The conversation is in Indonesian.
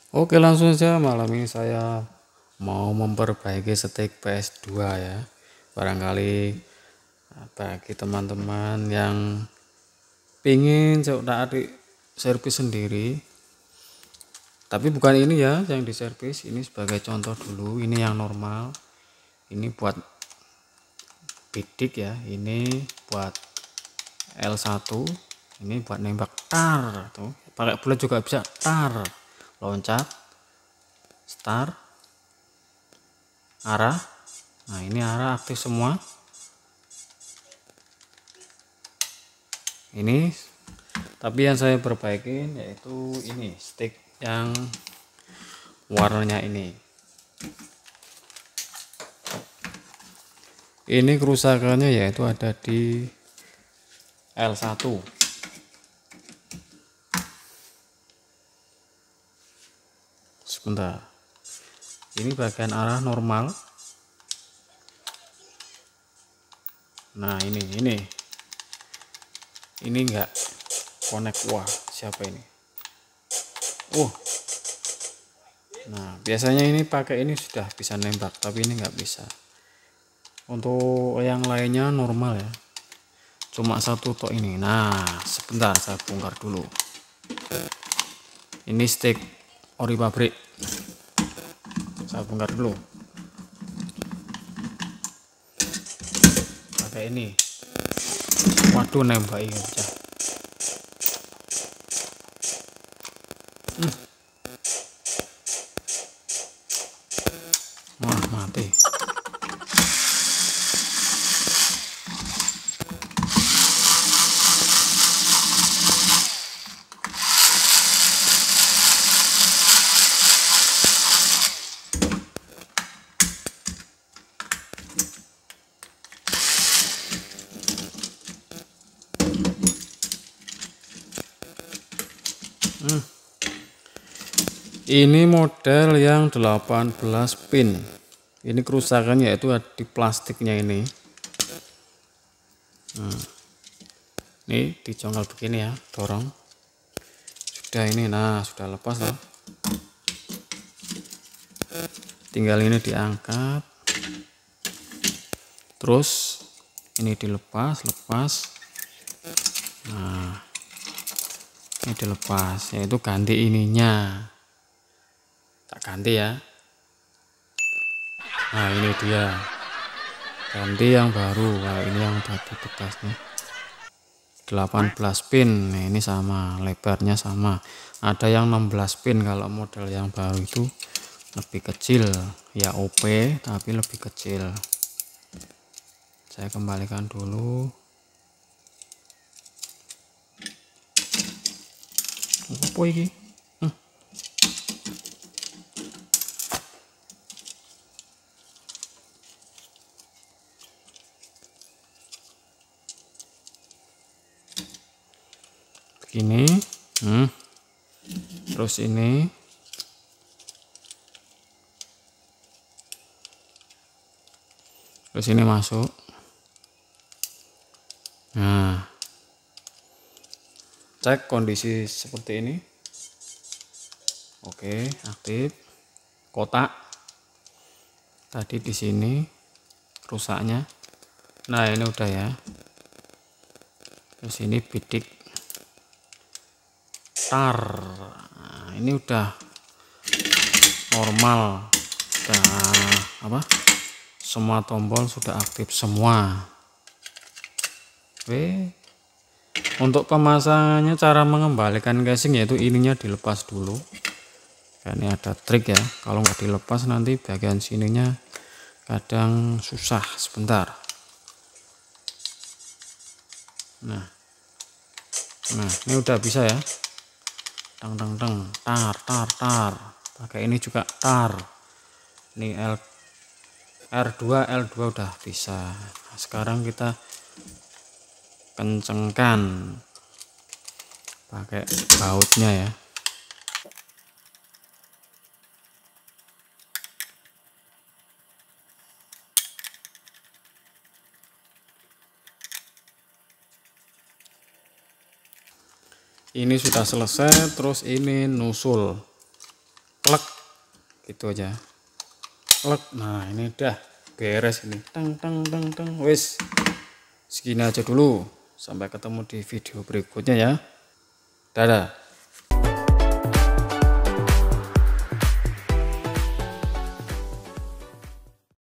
Oke, langsung saja malam ini saya mau memperbaiki setik PS2 ya. Barangkali bagi teman-teman yang pingin coba servis sendiri, tapi bukan ini ya yang diservis, ini sebagai contoh dulu. Ini yang normal, ini buat bidik ya, ini buat L1, ini buat nembak tar tuh, pakai bulat juga bisa, tar, loncat, start, arah. Nah, ini arah aktif semua. Ini tapi yang saya perbaikin yaitu ini stick yang warnanya ini kerusakannya yaitu ada di L1. Sebentar, ini bagian arah normal. Nah, ini enggak connect. Wah, siapa ini? Nah, biasanya ini pakai ini sudah bisa nembak, tapi ini nggak bisa. Untuk yang lainnya normal ya, cuma satu tok ini. Nah, sebentar saya bongkar dulu. Ini stick ori pabrik, saya bongkar dulu. Pakai ini. Waduh, nembak ini pecah. Wah, mati. Ini model yang 18 pin. Ini kerusakannya yaitu di plastiknya ini. Ini dicongkel begini ya, dorong. Sudah ini, nah sudah lepas loh. Tinggal ini diangkat. Terus ini dilepas, Nah, ini dilepas, yaitu ganti ininya. Tak ganti ya. Nah, ini dia. Ganti yang baru. Nah, ini yang tadi bekasnya. 18 pin. Nah, ini sama, lebarnya sama. Ada yang 16 pin, kalau model yang baru itu lebih kecil. Ya OP, tapi lebih kecil. Saya kembalikan dulu. Apa ini? Begini. Terus ini. Terus ini masuk. Nah, cek kondisi seperti ini. Oke, aktif. Kotak tadi di sini rusaknya. Nah, ini udah ya. Terus ini bidik tar. Nah, ini udah normal. Udah semua tombol sudah aktif semua. Oke. Untuk pemasangannya, cara mengembalikan casing yaitu ininya dilepas dulu. Ini ada trik ya, kalau nggak dilepas nanti bagian sininya kadang susah. Sebentar. Nah, ini udah bisa ya. Tar. Pakai ini juga tar. Ini R2 udah bisa. Nah, sekarang kita kencengkan pakai bautnya ya. Ini sudah selesai. Terus ini nusul. klek gitu aja, klek. Nah ini udah beres ini, teng teng teng teng. Wis segini aja dulu, sampai ketemu di video berikutnya ya, dadah.